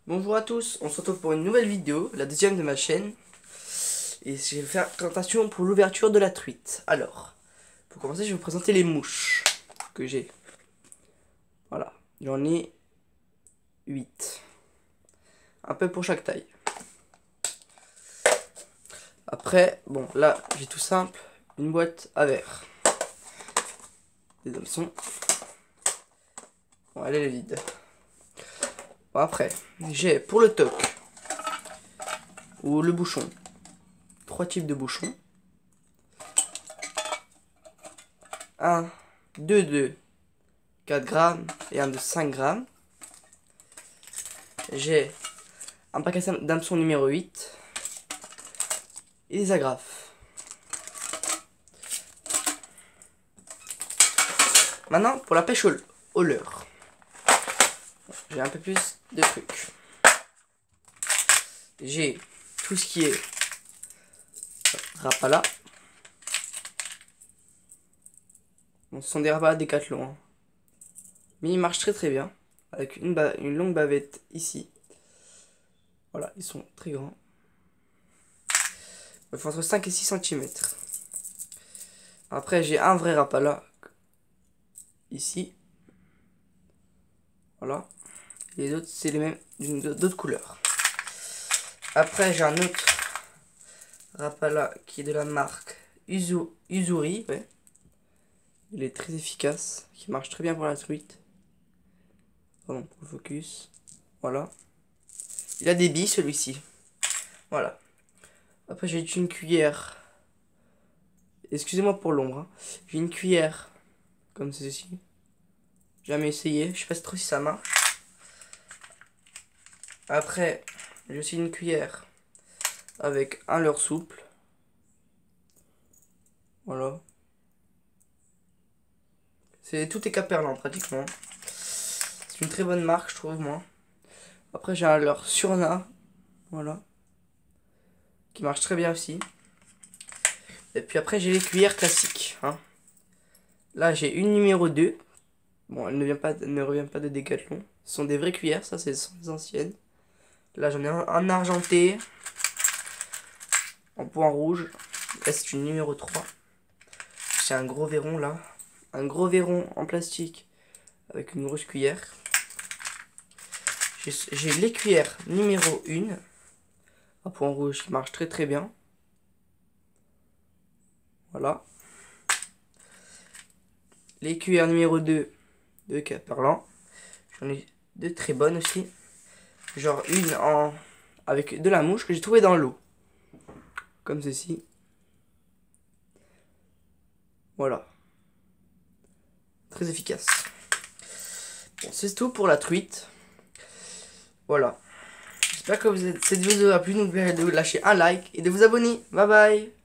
Bonjour à tous, on se retrouve pour une nouvelle vidéo, la deuxième de ma chaîne. Et je vais faire une présentation pour l'ouverture de la truite. Alors, pour commencer, je vais vous présenter les mouches que j'ai. Voilà, j'en ai 8. Un peu pour chaque taille. Après, bon, là, j'ai tout simple, une boîte à verre. Des hameçons. Bon, elle est vide. Bon, après, j'ai pour le toc, ou le bouchon, 3 types de bouchons. Un, 2 de 4 grammes et un de 5 grammes. J'ai un paquet d'hameçons numéro 8 et des agrafes. Maintenant, pour la pêche au leurre, j'ai un peu plus de trucs. J'ai tout ce qui est Rapala. Bon, ce sont des Rapala Décathlon, hein. Mais ils marchent très bien. Avec une longue bavette ici. Voilà, ils sont très grands. Il faut entre 5 et 6 cm. Après, j'ai un vrai Rapala. Ici. Voilà. Et les autres, c'est les mêmes, d'autres couleurs. Après, j'ai un autre Rapala qui est de la marque Uzuri. Ouais. Il est très efficace. Qui marche très bien pour la truite. Pardon, pour le focus. Voilà. Il a des billes, celui-ci. Voilà. Après, j'ai une cuillère. Excusez-moi pour l'ombre, hein. J'ai une cuillère comme ceci. Jamais essayé. Je sais pas trop si ça marche. Après, j'ai aussi une cuillère avec un leurre souple. Voilà. Tout est Caperlan pratiquement. C'est une très bonne marque, je trouve, moi. Après, j'ai un leurre Surna. Voilà. Qui marche très bien aussi. Et puis après, j'ai les cuillères classiques, hein. Là, j'ai une numéro 2. Bon, elle ne revient pas de Décathlon. Ce sont des vraies cuillères, ça, ce sont des anciennes. Là, j'en ai un argenté. En point rouge. Là, c'est une numéro 3. J'ai un gros verron, là. Un gros verron en plastique. Avec une grosse cuillère. J'ai les cuillères numéro 1. Un point rouge qui marche très très bien. Voilà. Les cuillères numéro 2 de Caperlan. J'en ai deux très bonnes aussi. Genre une avec de la mouche que j'ai trouvé dans l'eau. Comme ceci. Voilà. Très efficace. Bon, c'est tout pour la truite. Voilà. J'espère que cette vidéo vous a plu. N'oubliez pas de lâcher un like et de vous abonner. Bye bye.